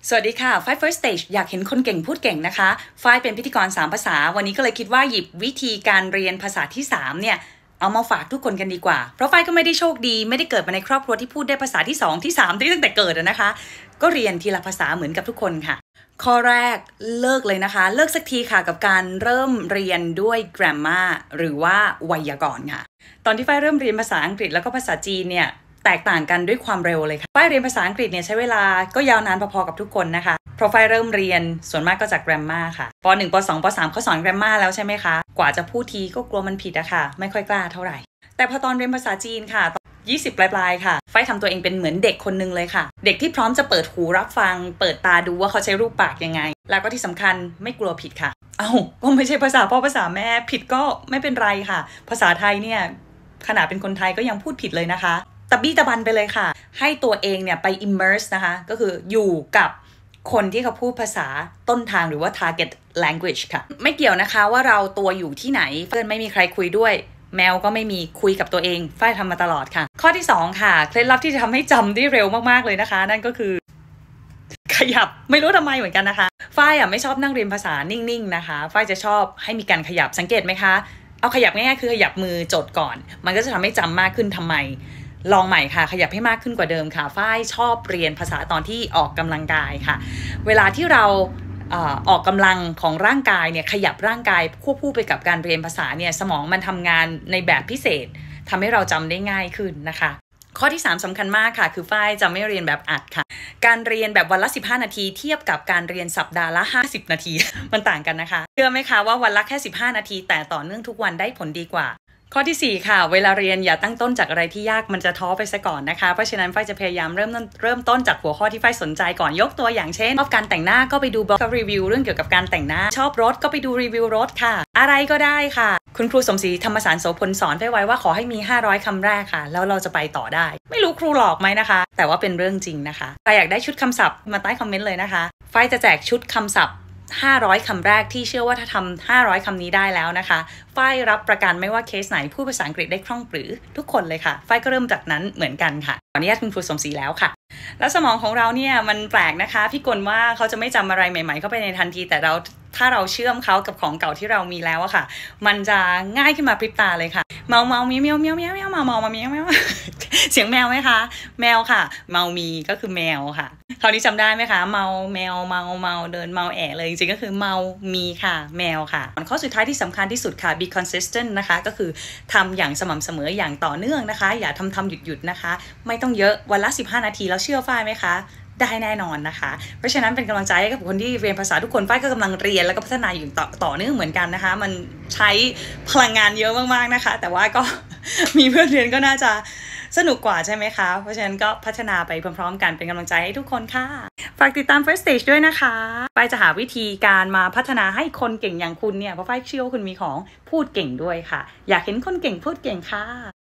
สวัสดีค่ะฝ้าย First Stage อยากเห็นคนเก่งพูดเก่งนะคะฝ้ายเป็นพิธีกร3ภาษาวันนี้ก็เลยคิดว่าหยิบวิธีการเรียนภาษาที่3เนี่ยเอามาฝากทุกคนกันดีกว่าเพราะฝ้ายก็ไม่ได้โชคดีไม่ได้เกิดมาในครอบครัวที่พูดได้ภาษาที่2ที่3ที่ตั้งแต่เกิดนะคะก็เรียนทีละภาษาเหมือนกับทุกคนค่ะข้อแรกเลิกเลยนะคะเลิกสักทีค่ะกับการเริ่มเรียนด้วย grammar หรือว่าไวยากรณ์ค่ะตอนที่ฝ้ายเริ่มเรียนภาษาอังกฤษแล้วก็ภาษาจีนเนี่ยแตกต่างกันด้วยความเร็วเลยค่ะฝ้ายเรียนภาษาอังกฤษเนี่ยใช้เวลาก็ยาวนานพอๆกับทุกคนนะคะเพราะฝ้ายเริ่มเรียนส่วนมากก็จาก grammar ค่ะป.1 ป.2 ป.3 เขาสอน grammar แล้วใช่ไหมคะกว่าจะพูดทีก็กลัวมันผิดอะค่ะไม่ค่อยกล้าเท่าไหร่แต่พอตอนเรียนภาษาจีนค่ะ20ปลายๆค่ะฝ้ายทำตัวเองเป็นเหมือนเด็กคนนึงเลยค่ะเด็กที่พร้อมจะเปิดหูรับฟังเปิดตาดูว่าเขาใช้รูปปากยังไงแล้วก็ที่สำคัญไม่กลัวผิดค่ะก็ไม่ใช่ภาษาพ่อภาษาแม่ผิดก็ไม่เป็นไรค่ะภาษาไทยเนี่ยขนาดเป็นคนไทยก็ยังพูดผิดเลยนะคะตะบี้ตะบันไปเลยค่ะให้ตัวเองเนี่ยไป immerse นะคะก็คืออยู่กับคนที่เขาพูดภาษาต้นทางหรือว่า target language ค่ะไม่เกี่ยวนะคะว่าเราตัวอยู่ที่ไหนเพื่อนไม่มีใครคุยด้วยแมวก็ไม่มีคุยกับตัวเองฝ้ายทำมาตลอดค่ะข้อที่2ค่ะเคล็ดลับที่จะทำให้จำได้เร็วมากๆเลยนะคะนั่นก็คือขยับไม่รู้ทำไมเหมือนกันนะคะฝ้ายไม่ชอบนั่งเรียนภาษานิ่งๆนะคะฝ้ายจะชอบให้มีการขยับสังเกตไหมคะเอาขยับง่ายๆคือขยับมือจดก่อนมันก็จะทำให้จำมากขึ้นทำไมลองใหม่ค่ะขยับให้มากขึ้นกว่าเดิมค่ะฝ้ายชอบเรียนภาษาตอนที่ออกกำลังกายค่ะเวลาที่เราออกกำลังของร่างกายเนี่ยขยับร่างกายควบคู่ไปกับการเรียนภาษาเนี่ยสมองมันทำงานในแบบพิเศษทำให้เราจำได้ง่ายขึ้นนะคะข้อที่3สำคัญมากค่ะคือฝ้ายจะไม่เรียนแบบอัดค่ะการเรียนแบบวันละ15นาทีเทียบกับการเรียนสัปดาห์ละ50นาทีมันต่างกันนะคะเชื่อไหมคะว่าวันละแค่15นาทีแต่ต่อเนื่องทุกวันได้ผลดีกว่าข้อที่4ค่ะเวลาเรียนอย่าตั้งต้นจากอะไรที่ยากมันจะท้อไปซะก่อนนะคะเพราะฉะนั้นฝ้ายจะพยายามเริ่มต้นจากหัวข้อที่ฝ้ายสนใจก่อนยกตัวอย่างเช่นชอบการแต่งหน้าก็ไปดูบล็อกรีวิวเรื่องเกี่ยวกับการแต่งหน้าชอบรถก็ไปดูรีวิวรถค่ะอะไรก็ได้ค่ะคุณครูสมศรีธรรมสารโสพลสอนฝ้ายไว้ว่าขอให้มี500คำแรกค่ะแล้วเราจะไปต่อได้ไม่รู้ครูหลอกไหมนะคะแต่ว่าเป็นเรื่องจริงนะคะใครอยากได้ชุดคำศัพท์มาใต้คอมเมนต์เลยนะคะฝ้ายจะแจกชุดคำศัพท์500คำแรกที่เชื่อว่าถ้าทำ500คำนี้ได้แล้วนะคะฝ้ายรับประกันไม่ว่าเคสไหนพูดภาษาอังกฤษได้คล่องปรือทุกคนเลยค่ะฝ้ายก็เริ่มจากนั้นเหมือนกันค่ะขออนุญาตคุณครูสมศรีแล้วค่ะแล้วสมองของเราเนี่ยมันแปลกนะคะพี่กลว่าเขาจะไม่จำอะไรใหม่ๆเข้าไปในทันทีแต่ถ้าเราเชื่อมเขากับของเก่าที่เรามีแล้วอะค่ะมันจะง่ายขึ้นมาพริบตาเลยค่ะเมาเมียวเมียวเมียวเมียวเมียวเมาเมียวเมียวเสียงแมวไหมคะแมวค่ะเมามีก็คือแมวค่ะคราวนี้จำได้ไหมคะเมาแมวเมาเดินเมาแอะเลยจริงๆก็คือเมามีค่ะแมวค่ะข้อสุดท้ายที่สำคัญที่สุดค่ะ be consistent นะคะก็คือทำอย่างสม่ำเสมออย่างต่อเนื่องนะคะอย่าทำหยุดนะคะไม่ต้องเยอะวันละ15นาทีแล้วเชื่อฝ้ายไหมคะได้แน่นอนนะคะเพราะฉะนั้นเป็นกำลังใจให้กับคนที่เรียนภาษาทุกคนฝ้ายก็กำลังเรียนแล้วก็พัฒนาอยู่ต่อเนื่องเหมือนกันนะคะมันใช้พลังงานเยอะมากๆนะคะแต่ว่าก็มีเพื่อนเรียนก็น่าจะสนุกกว่าใช่ไหมคะเพราะฉะนั้นก็พัฒนาไปพร้อมๆกันเป็นกำลังใจให้ทุกคนค่ะฝากติดตาม First Stage ด้วยนะคะฝ้ายจะหาวิธีการมาพัฒนาให้คนเก่งอย่างคุณเนี่ยเพราะฝ้ายเชื่อว่าคุณมีของพูดเก่งด้วยค่ะอยากเห็นคนเก่งพูดเก่งค่ะ